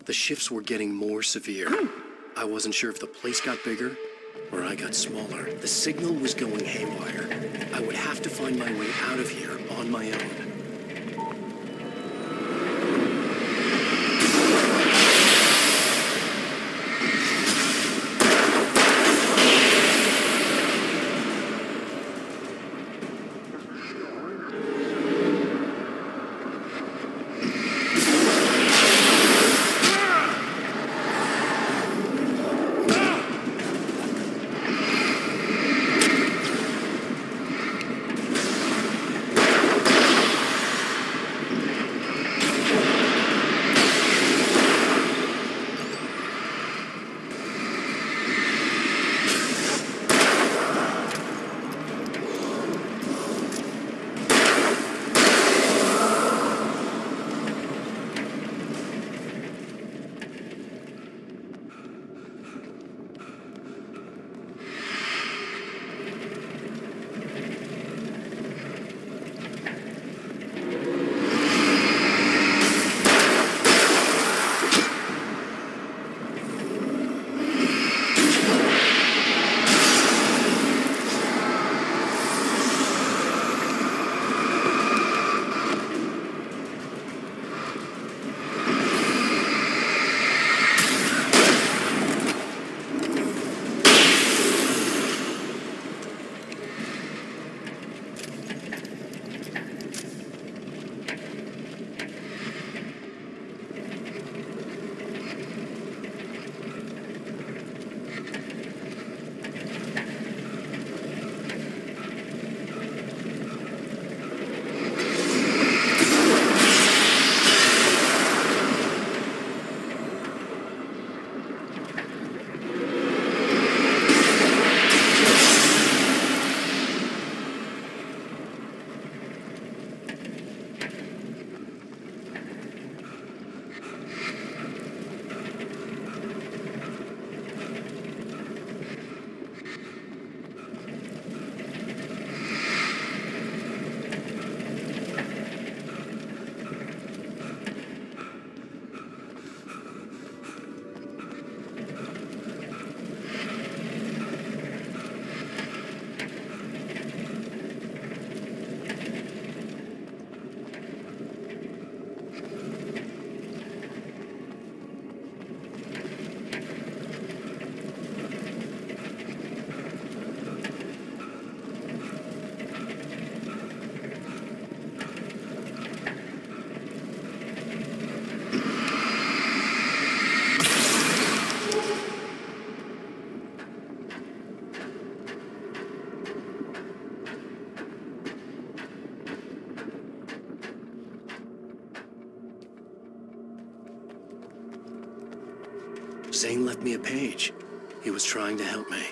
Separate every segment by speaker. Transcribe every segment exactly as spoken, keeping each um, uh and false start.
Speaker 1: The shifts were getting more severe. I wasn't sure if the place got bigger or I got smaller. The signal was going haywire. I would have to find my way out of here on my own. Zane left me a page. He was trying to help me.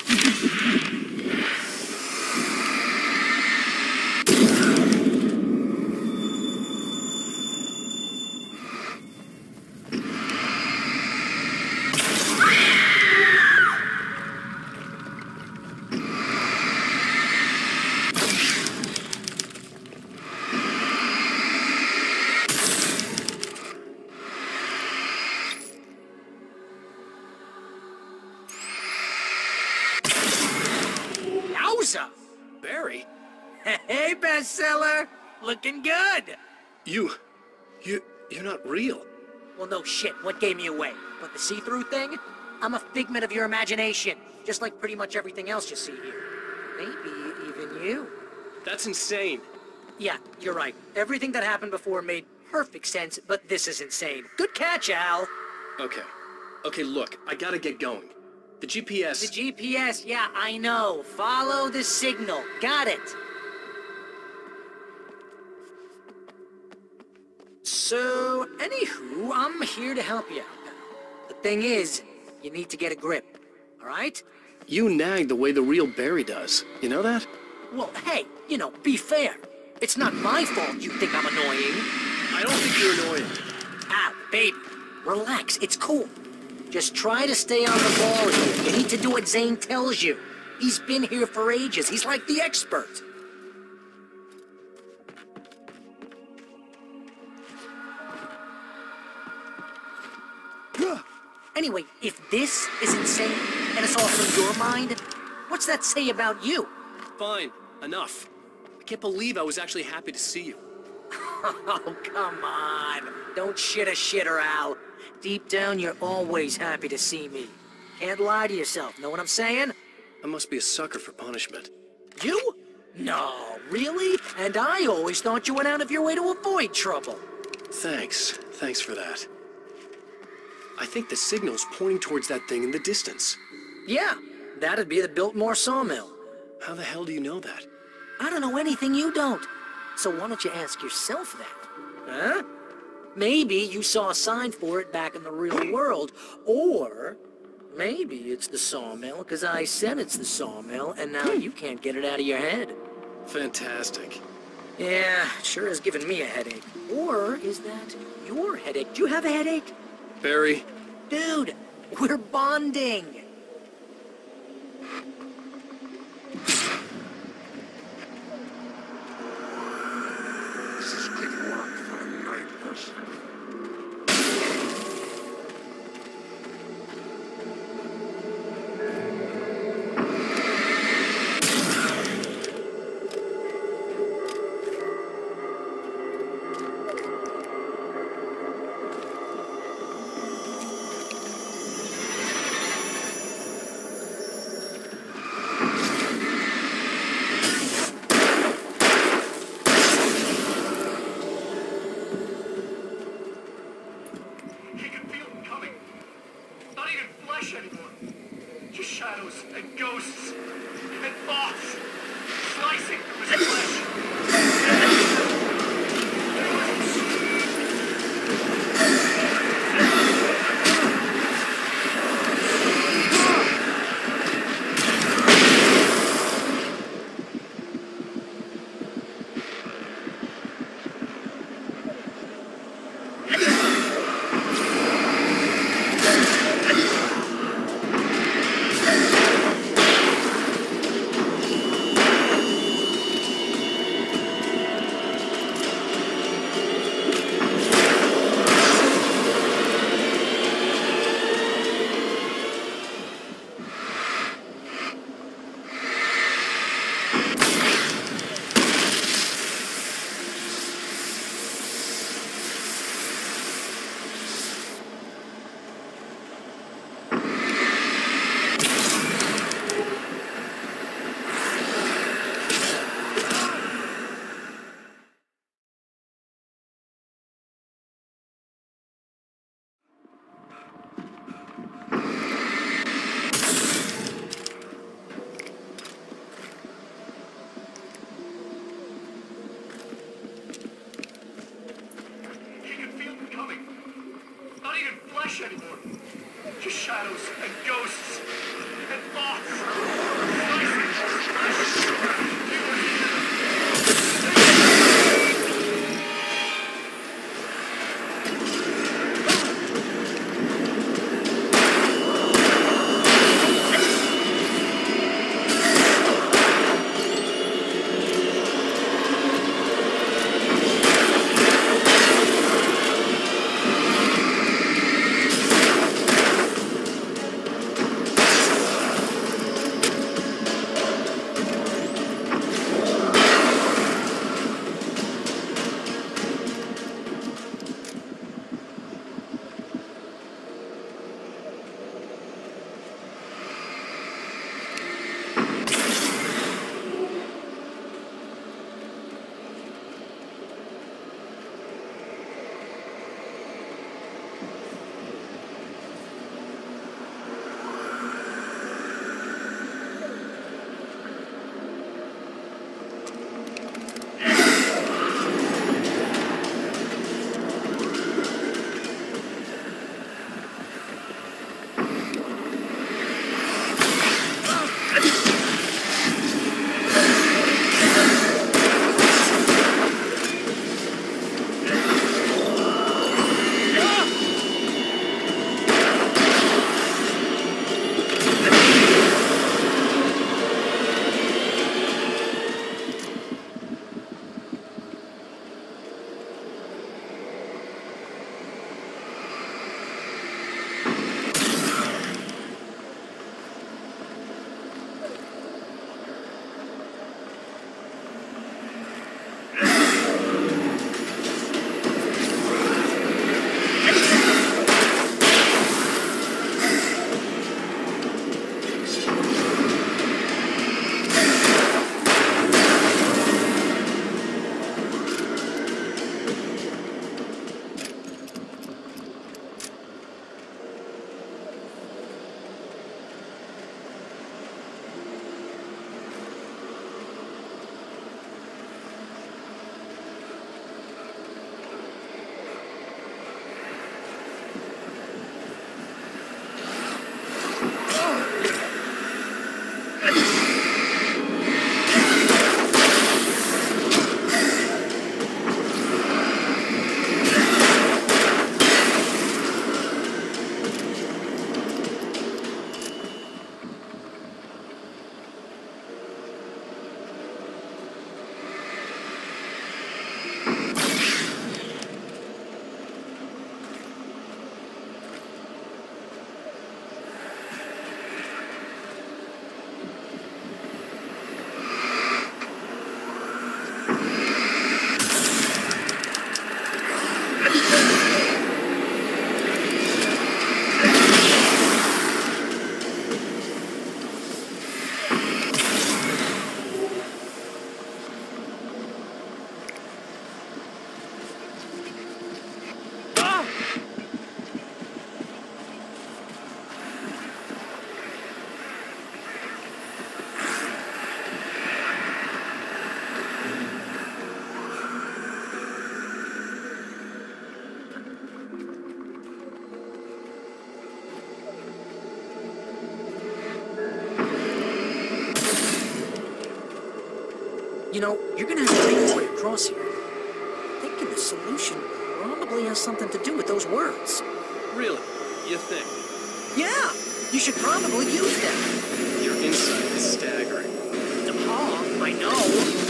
Speaker 1: Barry?
Speaker 2: Hey, bestseller! Looking good!
Speaker 1: You... you... you're not real.
Speaker 2: Well, no shit. What gave me away? But the see-through thing? I'm a figment of your imagination, just like pretty much everything else you see here. Maybe even you.
Speaker 1: That's insane.
Speaker 2: Yeah, you're right. Everything that happened before made perfect sense, but this is insane. Good catch, Al.
Speaker 1: Okay. Okay, look, I gotta get going. The G P S...
Speaker 2: The G P S, yeah, I know. Follow the signal. Got it. So, anywho, I'm here to help you out, pal. The thing is, you need to get a grip, alright?
Speaker 1: You nag the way the real Barry does. You know that?
Speaker 2: Well, hey, you know, be fair. It's not my fault you think I'm annoying.
Speaker 1: I don't think you're annoying.
Speaker 2: Ah, baby, relax, it's cool. Just try to stay on the ball here. You need to do what Zane tells you. He's been here for ages. He's like the expert. Anyway, if this is insane and it's all from your mind, what's that say about you?
Speaker 1: Fine, enough. I can't believe I was actually happy to see you.
Speaker 2: Oh, come on. Don't shit a shitter, Al. Deep down, you're always happy to see me. Can't lie to yourself, know what I'm saying?
Speaker 1: I must be a sucker for punishment.
Speaker 2: You? No, really? And I always thought you went out of your way to avoid trouble.
Speaker 1: Thanks. Thanks for that. I think the signal's pointing towards that thing in the distance.
Speaker 2: Yeah, that'd be the Biltmore sawmill.
Speaker 1: How the hell do you know that?
Speaker 2: I don't know anything you don't. So why don't you ask yourself that? Huh? Maybe you saw a sign for it back in the real world. Or maybe it's the sawmill, because I said it's the sawmill, and now you can't get it out of your head.
Speaker 1: Fantastic.
Speaker 2: Yeah, sure has given me a headache. Or is that your headache? Do you have a headache?
Speaker 1: Barry?
Speaker 2: Dude, we're bonding.
Speaker 3: This is good work for a night person.
Speaker 4: Anymore. Just shadows and ghosts and thoughts slicing through his flesh.
Speaker 2: You know, you're gonna have to make your way across here. Thinking the solution probably has something to do with those words.
Speaker 1: Really? You think?
Speaker 2: Yeah, you should probably use them.
Speaker 1: Your insight is staggering.
Speaker 2: Oh, I know.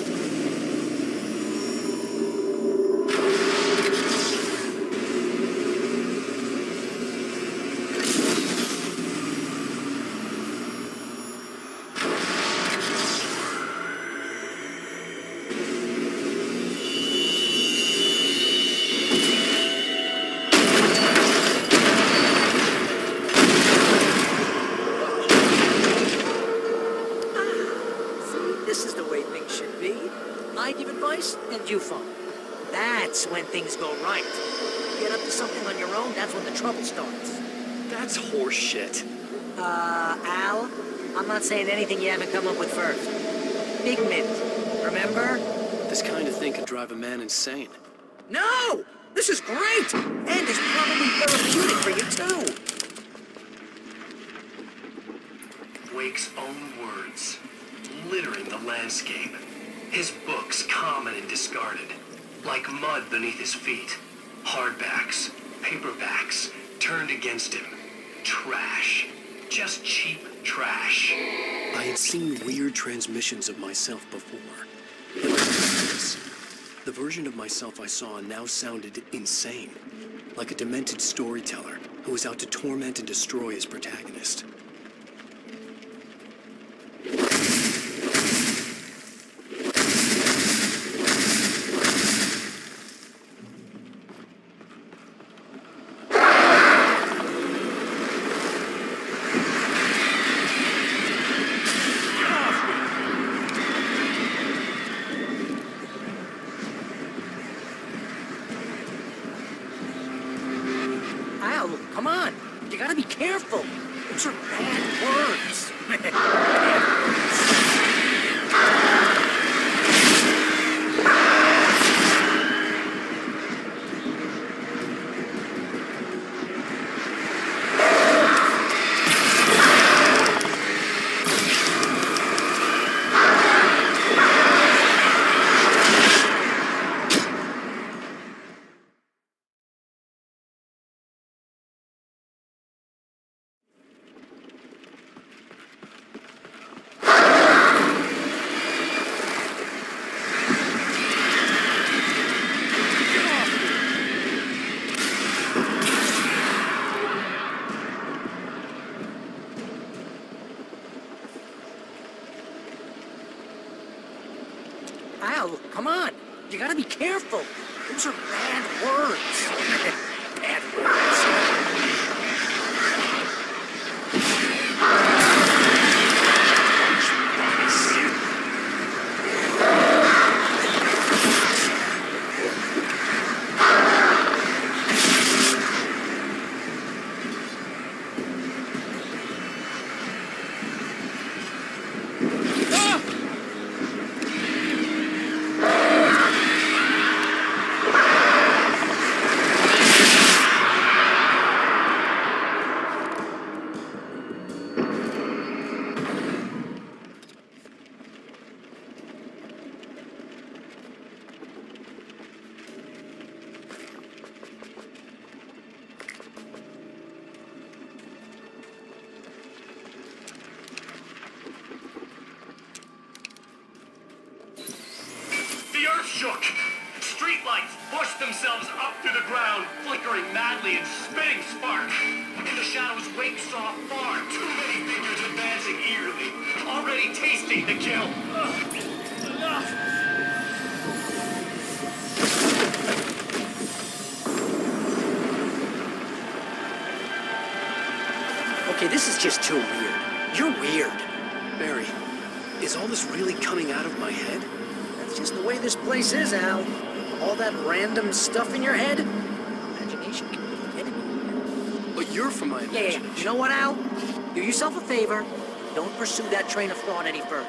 Speaker 2: And you follow. That's when things go right. Get up to something on your own, that's when the trouble starts.
Speaker 1: That's horse shit.
Speaker 2: Uh, Al, I'm not saying anything you haven't come up with first. Big mint, remember?
Speaker 1: This kind of thing could drive a man insane.
Speaker 2: No! This is great! And it's probably therapeutic for you, too.
Speaker 5: Wake's own words, littering the landscape. His books common and discarded, like mud beneath his feet. Hardbacks, paperbacks, turned against him. Trash. Just cheap trash.
Speaker 1: I had seen weird transmissions of myself before. But not like this. The version of myself I saw now sounded insane. Like a demented storyteller who was out to torment and destroy his protagonist.
Speaker 2: Come on, you gotta be careful. Those are bad words. Bad words. Al, come on. You gotta be careful. Those are bad words. Bad words.
Speaker 5: Shook. Streetlights pushed themselves up through the ground, flickering madly and spitting sparks. In the shadows, Wake saw far too many figures advancing eagerly, already tasting the kill. Ugh. Enough!
Speaker 2: Okay, this is just too weird. You're weird.
Speaker 1: Barry, is all this really coming out of my head?
Speaker 2: That's just the way this place is, Al. All that random stuff in your head. Imagination can be the enemy.
Speaker 1: But you're from my
Speaker 2: Yeah,
Speaker 1: imagination.
Speaker 2: yeah. You know what, Al? Do yourself a favor. Don't pursue that train of thought any further.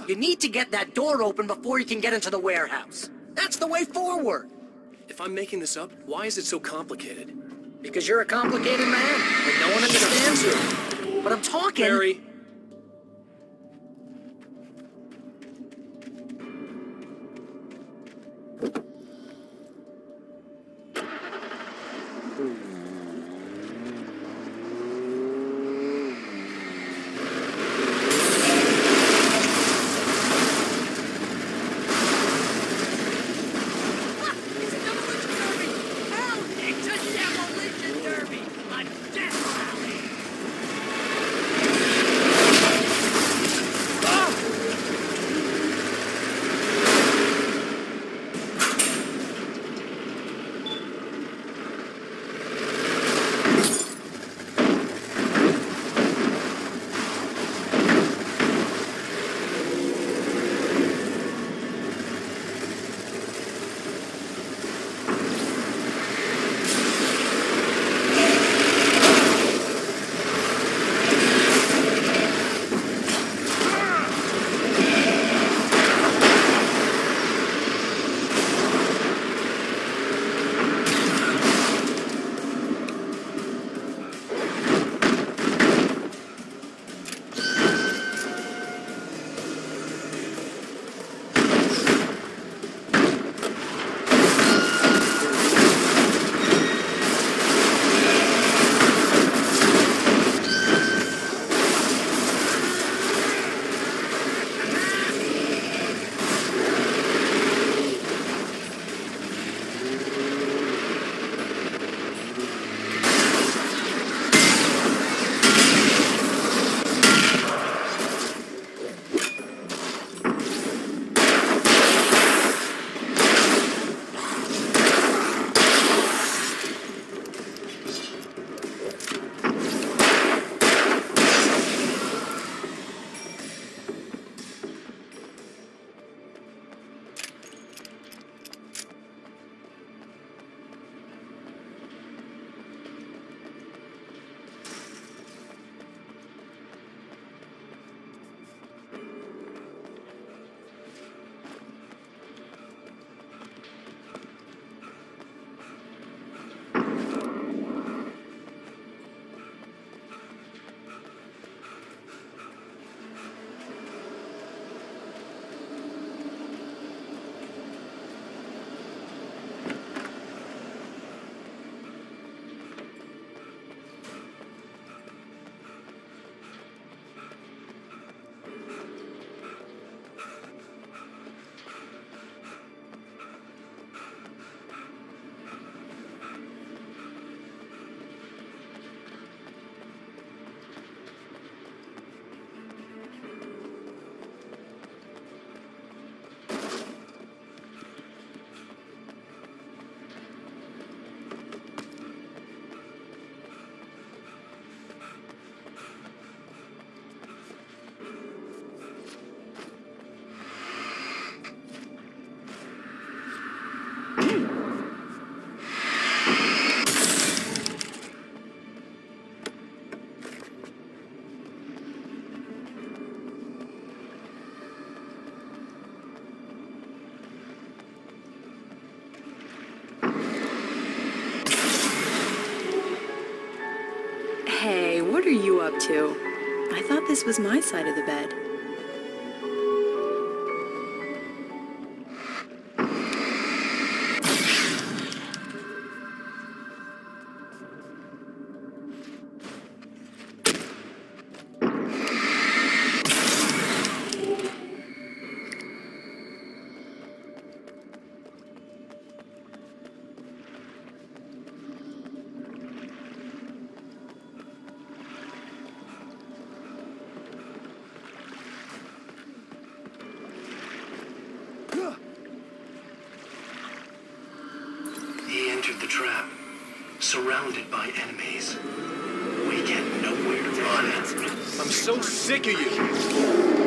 Speaker 2: You need to get that door open before you can get into the warehouse. That's the way forward.
Speaker 1: If I'm making this up, why is it so complicated?
Speaker 2: Because you're a complicated man, and no one understands you. But I'm talking...
Speaker 1: Barry.
Speaker 6: Hey, what are you up to? I thought this was my side of the bed.
Speaker 5: The trap, surrounded by enemies. We get nowhere to run.
Speaker 1: I'm so sick of you.